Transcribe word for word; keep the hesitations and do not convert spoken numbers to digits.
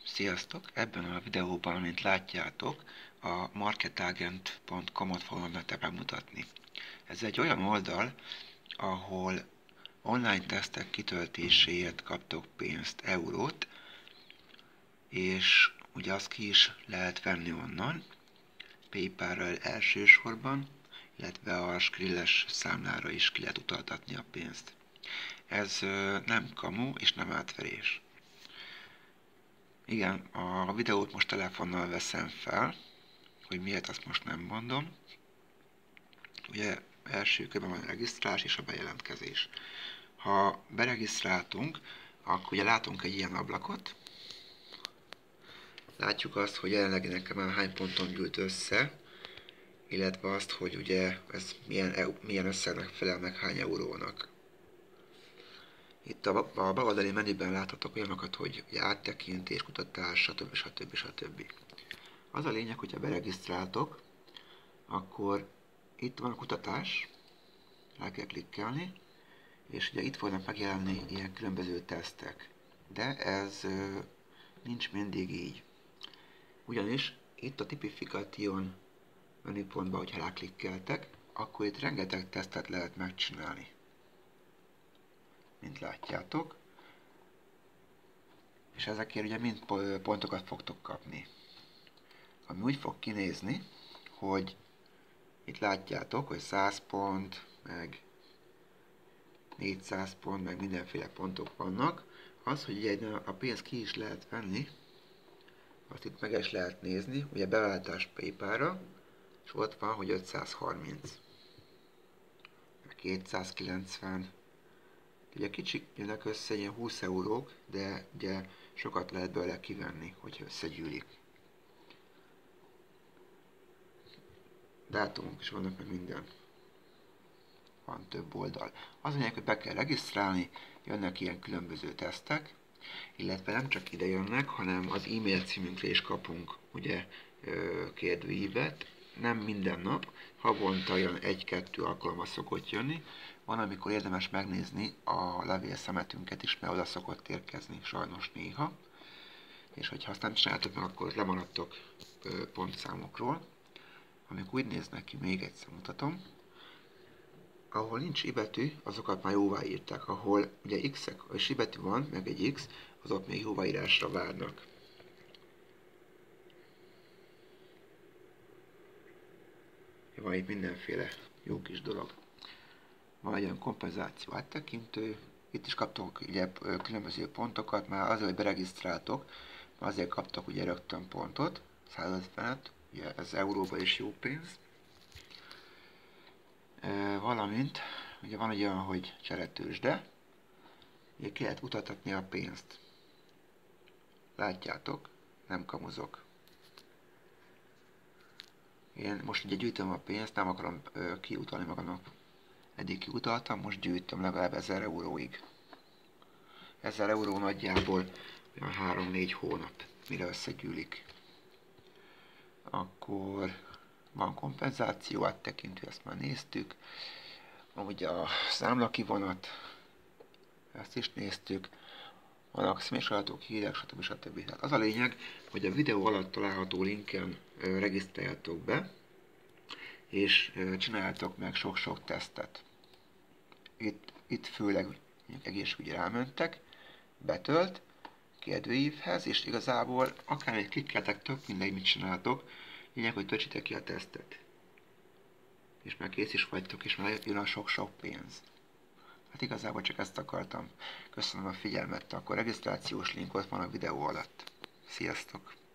Sziasztok! Ebben a videóban, mint látjátok, a marketagent pont com-ot fogom nektek bemutatni. Ez egy olyan oldal, ahol online tesztek kitöltéséért kaptok pénzt, eurót, és ugye azt ki is lehet venni onnan, PayPal-rel elsősorban, illetve a Skrilles számlára is ki lehet utaltatni a pénzt. Ez nem kamu és nem átverés. Igen, a videót most telefonnal veszem fel, hogy miért, azt most nem mondom. Ugye első körben van a regisztrálás és a bejelentkezés. Ha beregisztráltunk, akkor ugye látunk egy ilyen ablakot. Látjuk azt, hogy jelenleg nekem már hány ponton gyűlt össze, illetve azt, hogy ugye ez milyen, milyen összegnek felel meg hány eurónak. Itt a, a baloldali menüben láthatok olyanokat, hogy áttekintés, kutatás, stb. stb. stb. Az a lényeg, hogyha beregisztráltok, akkor itt van a kutatás, rá kell klikkelni, és ugye itt fognak megjelenni ilyen különböző tesztek. De ez ö, nincs mindig így. Ugyanis itt a Typification menüpontban, hogyha ráklikkeltek, akkor itt rengeteg tesztet lehet megcsinálni. Mint látjátok. És ezekért ugye mind pontokat fogtok kapni. Ami úgy fog kinézni, hogy itt látjátok, hogy száz pont, meg négyszáz pont, meg mindenféle pontok vannak. Az, hogy ugye a pénzt ki is lehet venni, azt itt meg is lehet nézni, ugye beváltás PayPal-ra, és ott van, hogy ötszázharminc, kétszázkilencven, ugye kicsik jönnek össze, ilyen húsz eurók, de ugye sokat lehet belőle kivenni, hogyha összegyűlik. Dátumok is vannak, meg minden. Van több oldal. Az mondják, hogy be kell regisztrálni, jönnek ilyen különböző tesztek, illetve nem csak ide jönnek, hanem az e-mail címünkre is kapunk ugye kérdőívet. Nem minden nap, havonta jön egy-kettő alkalommal szokott jönni. Van, amikor érdemes megnézni a levélszemetünket is, mert oda szokott érkezni, sajnos néha. És hogyha azt nem csináltok meg, akkor lemaradtok pontszámokról. Amik úgy néznek ki, még egyszer mutatom. Ahol nincs i betű, azokat már jóvá írták. Ahol ugye x-ek és i betű van, meg egy x, azok még jóváírásra várnak. Van itt mindenféle jó kis dolog. Van egy olyan kompenzáció áttekintő. Itt is kaptok ugye különböző pontokat, már azért, hogy beregisztráltok, azért kaptok ugye rögtön pontot, száz ötvenet, ugye ez euróban is jó pénz. E, valamint, ugye van egy olyan, hogy cseretősde, ugye ki lehet utaltatni a pénzt. Látjátok, nem kamuzok. Én most ugye gyűjtöm a pénzt, nem akarom ö, kiutalni magamnak. Eddig kiutaltam, most gyűjtöm legalább ezer euróig. ezer euró nagyjából olyan három-négy hónap, mire összegyűlik. Akkor van kompenzáció, áttekintő, ezt már néztük. Van ugye a számlakivonat, ezt is néztük. Vannak személyes adatok, hírek, stb. stb. Tehát az a lényeg, hogy a videó alatt található linken regisztráljatok be, és csináljátok meg sok-sok tesztet. Itt, itt főleg egészségügyi rámentek, betölt, kérdőívhez, és igazából akármit klikkeltek, tök mindegy, mit csináltok, lényeg, hogy töltsétek ki a tesztet. És már kész is vagytok, és már jön a sok-sok pénz. Hát igazából csak ezt akartam. Köszönöm a figyelmet, akkor regisztrációs link ott van a videó alatt. Sziasztok!